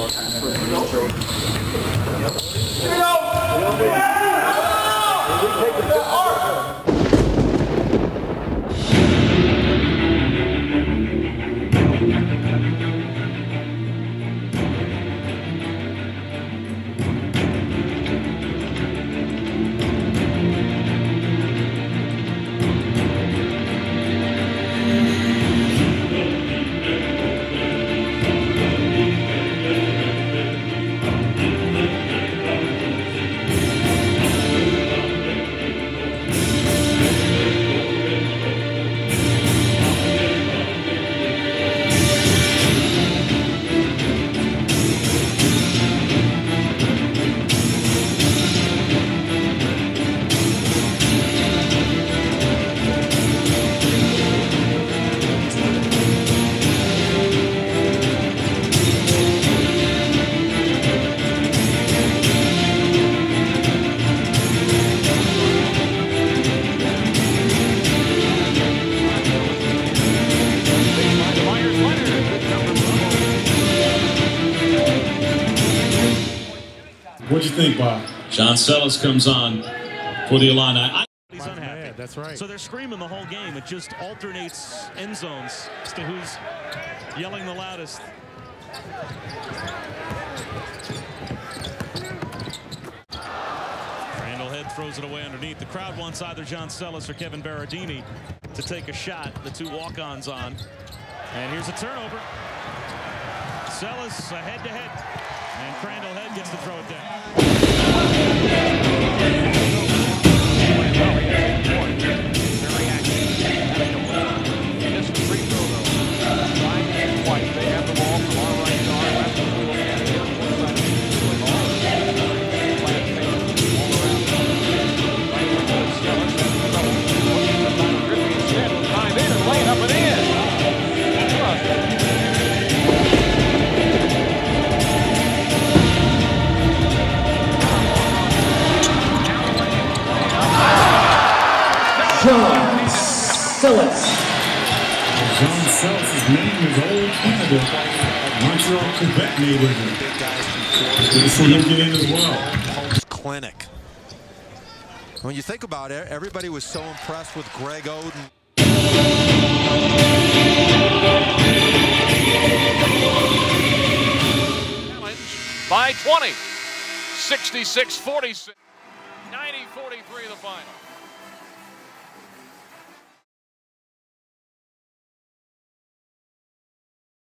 What'd you think, Bob? John Sellis comes on for the Illini. He's unhappy. Yeah, that's right. So they're screaming the whole game. It just alternates end zones as to who's yelling the loudest. Crandall Head throws it away underneath. The crowd wants either John Sellis or Kevin Berardini to take a shot. The two walk-ons on. And here's a turnover. Sellis head-to-head. And Crandall Head gets to throw it down. Very active. Missed the free throw, though. Trying to twice. They have the ball from our right to our left. Time in and laying up and in. John Sellis. John Sellis' name is old Canada. Montreal, Quebec native. Good to see him get in as well. Clinic. When you think about it, everybody was so impressed with Greg Oden. By 20. 66-46. 90-43 the final.